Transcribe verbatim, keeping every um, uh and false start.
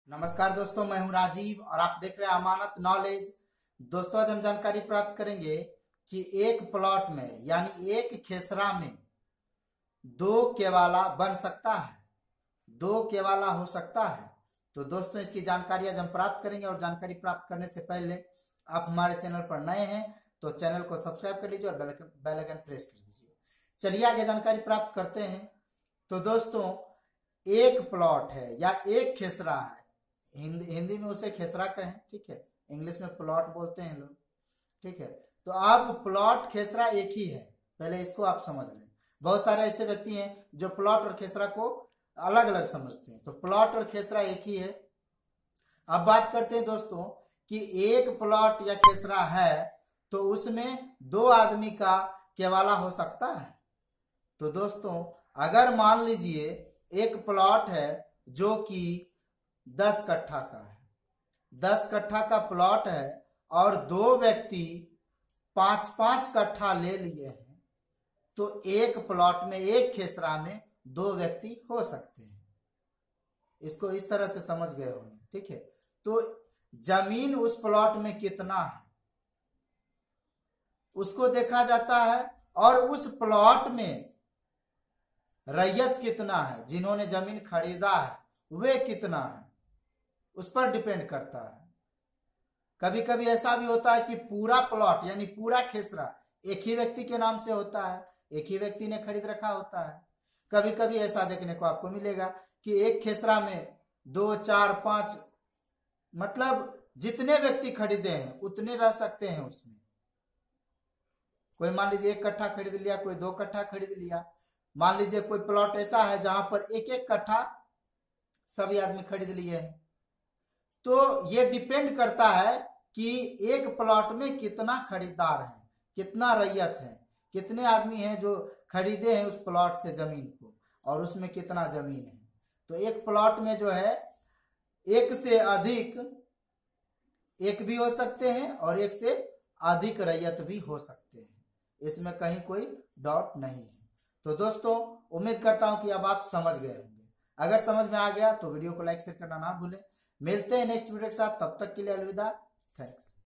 नमस्कार दोस्तों, मैं हूं राजीव और आप देख रहे हैं अमानत नॉलेज। दोस्तों, आज हम जानकारी प्राप्त करेंगे कि एक प्लॉट में यानी एक खेसरा में दो केवाला बन सकता है, दो केवाला हो सकता है। तो दोस्तों, इसकी जानकारी आज हम प्राप्त करेंगे और जानकारी प्राप्त करने से पहले आप हमारे चैनल पर नए हैं तो चैनल को सब्सक्राइब कर लीजिए और बेल आइकन प्रेस कर दीजिए। चलिए आगे जानकारी प्राप्त करते हैं। तो दोस्तों, एक प्लॉट है या एक खेसरा है, हिंदी हिंदी में उसे खेसरा कहें, ठीक है। इंग्लिश में प्लॉट बोलते हैं लोग, ठीक है। तो अब प्लॉट खेसरा एक ही है, पहले इसको आप समझ लें। बहुत सारे ऐसे व्यक्ति हैं जो प्लॉट और खेसरा को अलग अलग समझते हैं, तो प्लॉट और खेसरा एक ही है। अब बात करते हैं दोस्तों कि एक प्लॉट या खेसरा है तो उसमें दो आदमी का केवाला हो सकता है। तो दोस्तों, अगर मान लीजिए एक प्लॉट है जो कि दस कट्ठा का है, दस कट्ठा का प्लॉट है और दो व्यक्ति पांच पांच कट्ठा ले लिए हैं, तो एक प्लॉट में एक खेसरा में दो व्यक्ति हो सकते हैं। इसको इस तरह से समझ गए होंगे, ठीक है। तो जमीन उस प्लॉट में कितना है उसको देखा जाता है और उस प्लॉट में रैयत कितना है, जिन्होंने जमीन खरीदा है वे कितना है, उस पर डिपेंड करता है। कभी कभी ऐसा भी होता है कि पूरा प्लॉट यानी पूरा खेसरा एक ही व्यक्ति के नाम से होता है, एक ही व्यक्ति ने खरीद रखा होता है। कभी कभी ऐसा देखने को आपको मिलेगा कि एक खेसरा में दो चार पांच, मतलब जितने व्यक्ति खरीदे हैं उतने रह सकते हैं उसमें। कोई मान लीजिए एक कट्ठा खरीद लिया, कोई दो कट्ठा खरीद लिया। मान लीजिए कोई प्लॉट ऐसा है जहां पर एक एक कट्ठा सभी आदमी खरीद लिए हैं। तो ये डिपेंड करता है कि एक प्लॉट में कितना खरीदार है, कितना रैयत है, कितने आदमी हैं जो खरीदे हैं उस प्लॉट से जमीन को और उसमें कितना जमीन है। तो एक प्लॉट में जो है एक से अधिक एक भी हो सकते हैं और एक से अधिक रैयत भी हो सकते हैं, इसमें कहीं कोई डाउट नहीं है। तो दोस्तों, उम्मीद करता हूं कि अब आप समझ गए होंगे। अगर समझ में आ गया तो वीडियो को लाइक शेयर करना ना भूलें। मिलते हैं नेक्स्ट वीडियो के साथ, तब तक के लिए अलविदा। थैंक्स।